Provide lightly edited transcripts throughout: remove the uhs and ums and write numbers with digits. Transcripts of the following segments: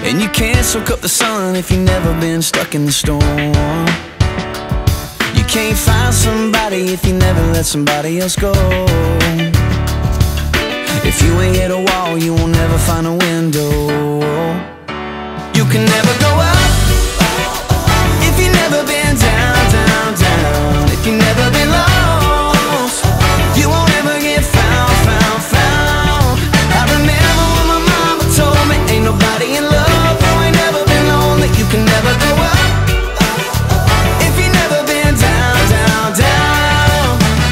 And you can't soak up the sun if you've never been stuck in the storm. You can't find somebody if you never let somebody else go. If you ain't hit a wall, you won't never find a window. You can never go up if you've never been down, down, down. If you've never been lost, you won't ever get found, found, found. I remember when my mama told me ain't nobody in love who ain't never been lonely. You can never go up if you've never been down, down, down.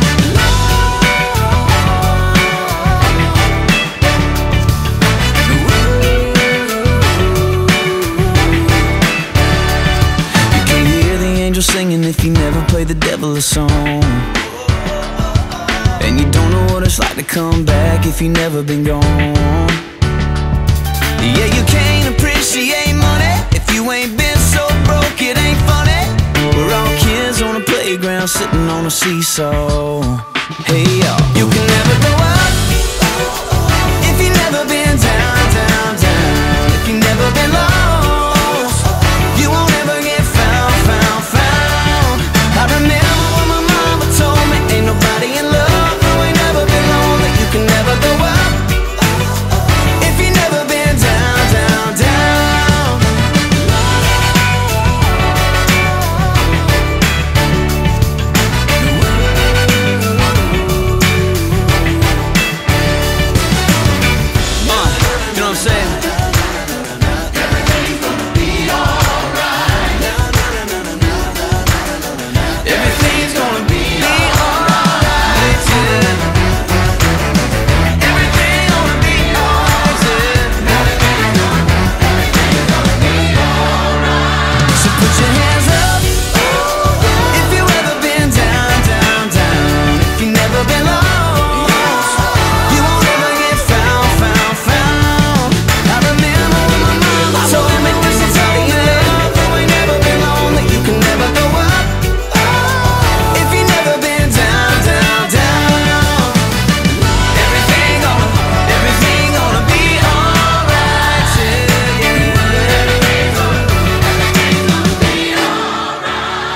You can't hear the angels singing if you never play the devil a song. And you don't know what it's like to come back if you've never been gone. Yeah, you can't appreciate money if you ain't been so broke it ain't funny. We're all kids on a playground sitting on a seesaw. Hey y'all, you can never go up if you've never been down, down, down. If you've never been lost, you won't ever get found, found, found. I remember when my mama told me ain't nobody in love who ain't never been lonely. You can never go up if you've never been down, down, down. You know what I'm saying? Everything's gonna be alright. Everything's gonna be alright, yeah. Everything gonna be alright, yeah. So put your hands up if you ever been down, down, down. If you never been lost, you won't ever get found, found, found. I remember when my mama told me there's somebody in love who ain't never been lonely. You can never go up if you never been down, down, down. Everything gonna be alright, yeah, yeah. Everything's gonna be alright.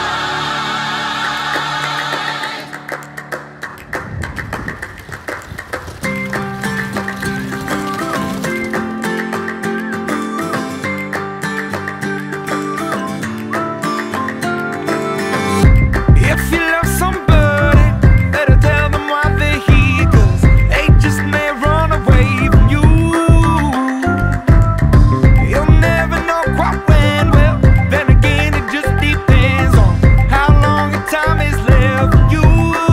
If you love somebody, better tell them why they're here, 'cause they just may run away from you. You'll never know quite when, well, then again it just depends on how long the time is left for you.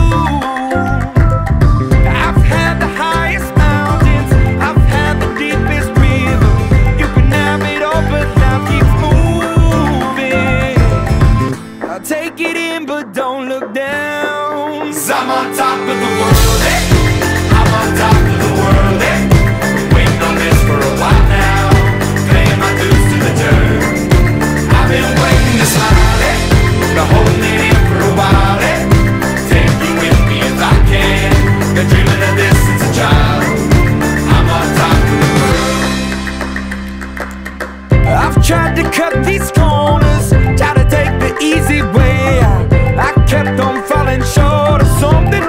I've had the highest mountains, I've had the deepest river. You can have it all, but life keeps moving. I'll take it in, but don't look down. 'Cause I'm on top of the world, eh? I'm on top of the world, eh? Been waiting on this for a while now, paying my dues to the dirt. I've been waiting to smile, eh? Been holding it in for a while, eh? Take you with me if I can. Been dreaming of this since a child. I'm on top of the world. I've tried to cut these corners, try to take the easy way. I kept on falling short of something.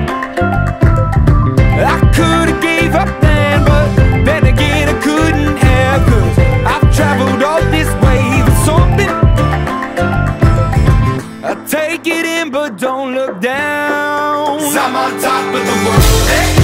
I could've gave up then, but then again I couldn't have, 'cause I've traveled all this way for something. I take it in, but don't look down. 'Cause I'm on top of the world, eh?